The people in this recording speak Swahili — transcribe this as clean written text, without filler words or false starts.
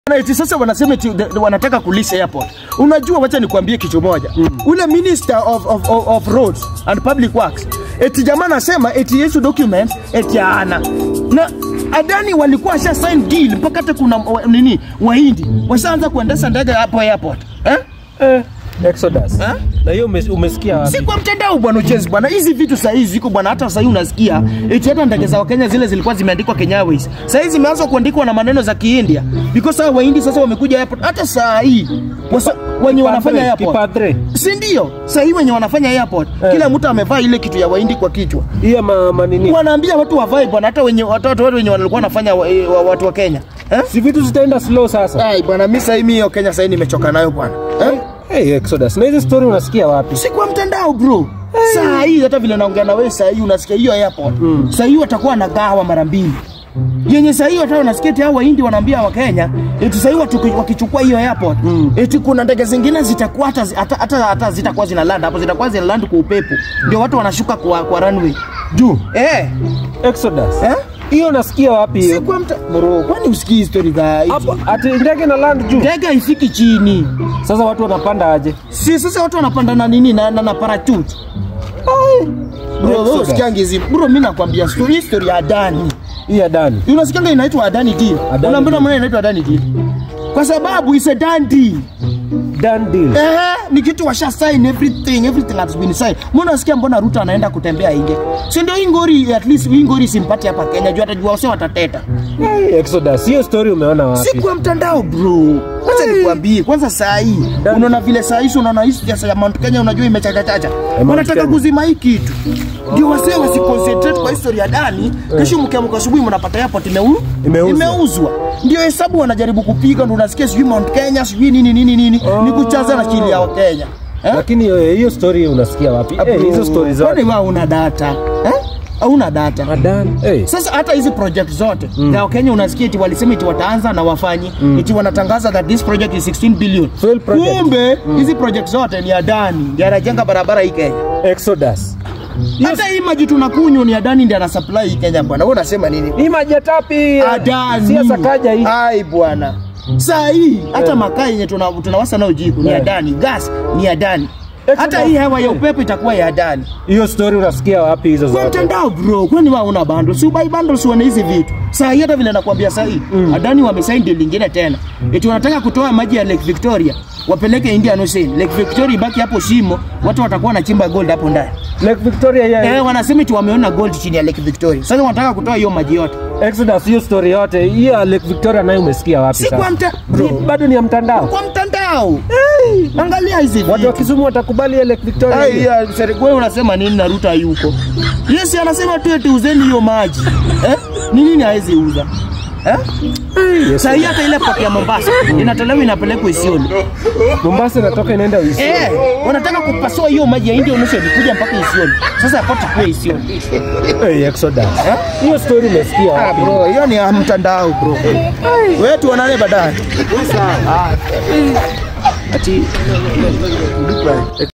Eti sasa wanasema eti wanataka kulisa airport. Unajua wacha nikwambie kitu moja. Ule minister of roads and public works eti jamaa anasema eti hizo documents eti ana. Na Adani walikuwa sha sign deal mpaka hata kuna nini Wahindi washaanza kuendesha ndege hapo airport. Exodus. Na hiyo umesikia wapi? Si kwa mtandao bwana Uchezi bwana. Hizi vitu saa hizi ziko bwana, hata sasa unasikia eti hata ndege za Kenya zile zilikuwa zimeandikwa Kenya Airways. Sasa hizi zimeanza kuandikwa na maneno za Kiindia. Because hao Wahindi sasa wamekuja airport hata saa hii. Wenye wanafanya airport. Si ndio? Sasa hivi wenye wanafanya airport, kila mtu amevaa ile kitu ya Wahindi kwa kichwa. Hiyo manini. Wanaambia watu wavae bwana, hata wenye watu wenye walikuwa wanafanya watu wa Kenya. Si vitu zitaenda slow sasa. Ai bwana, mimi sasa hivi Kenya sasa nimechoka nayo bwana. Hey Exodus, na hizo story unasikia wapi? Si kwa mtandao bro. Saa hii hata vile naongea na wewe saa hii unasikia hiyo airport. Saa hii watakuwa na gawa mara mbili. Yenye saa hii hata unasikia hao Wahindi wanaambia wa Kenya eti saa hii wakichukua hiyo airport eti kuna ndege zingine zitakuwa hata zitakuwa zinaland hapo, zitakuwa zinaland kwa upepo. Ndio watu wanashuka kwa runway. Juu. Exodus. Hiyo nasikia wapi hiyo? Si kwa bro, kwani usikii story za hizo? Hapo ati ndege na land juu. Ndege haifiki chini. Sasa watu wanapanda aje? Si sasa watu wanapanda na nini na parachute. Bro, usikiangizi. Bro, mimi nakwambia story ya Adani. Hii Adani. Unasikianga inaitwa Adani deal. Unaambia mbona inaitwa Adani deal? Kwa sababu it's a done deal. Done deal. Ni kitu washa sign everything has been signed. Mbona unasikia mbona Ruto anaenda kutembea nje? Si ndio Ingori, at least Ingori simpati hapa Kenya, juu atajua wao watateta. Exodus, hiyo story umeona wapi? Si kwa mtandao bro. Acha nikwambie, kwanza saa hii unaona vile saa hii unaona hii ya Mount Kenya unajua imechachacha. Wanataka kuzima hii kitu. Ndio wasee wasiconcentrate kwa history ya Adani, kesho mkiamka asubuhi mnapata airport imeuzwa. Ndio hesabu wanajaribu kupiga, ndio unasikia sijui Mount Kenya sijui nini ni kuchaza na chini ya Kenya. Lakini hiyo story unasikia wapi? Hizo stories zote. Kwani wao una data? Hauna data. Adani. Sasa hata hizi project zote na Kenya unasikia eti walisema eti wataanza na wafanyi eti wanatangaza that this project is 16 billion. Kumbe hizi project zote ni Adani ndiye anajenga barabara hii Kenya. Exodus. Hata hii maji tunakunywa ni Adani ndiye anasupply hii Kenya bwana. Wewe unasema nini? Hii maji tapi Adani. Siasa kaja hii. Ai bwana. Saa hii hata makaa yenye tunawasa nao jiko ni Adani, gas ni Adani. Hata hii hewa ya upepo itakuwa ya Adani. Hiyo story unasikia wapi hizo zote? Kwa mtandao bro, kwani wao una bundle? Si buy bundles wana hizi vitu. Saa hii hata vile nakwambia saa hii Adani wamesign deal nyingine tena. Eti wanataka kutoa maji ya Lake Victoria wapeleke Indian Ocean. Lake Victoria ibaki hapo shimo, watu watakuwa wanachimba gold hapo ndani. Lake Victoria wanasema eti wameona gold chini ya Lake Victoria. Sasa wanataka kutoa hiyo maji yote. Exodus, hiyo story yote, hiyo Lake Victoria nayo umesikia wapi sasa? Si kwa bro, bado ni ya mtandao. Kwa mtandao. Angalia hizi vitu. Watu wa Kisumu watakubali ile Lake Victoria. Wewe unasema nini na Ruto yuko? Yes, anasema tu eti uzeni hiyo maji. Ni nini haizi uza? Yes, sasa hata ile port ya Mombasa inatolewa inapelekwa Isiolo. Mombasa inatoka inaenda Isiolo. Wanataka kupasua hiyo maji ya Indian Ocean kuja mpaka Isiolo. Sasa port kwa Isiolo. Exodus. Hiyo story umesikia wapi? Bro, hiyo ni ya mtandao bro. Wewe tuonane baadaye. Sawa. Ati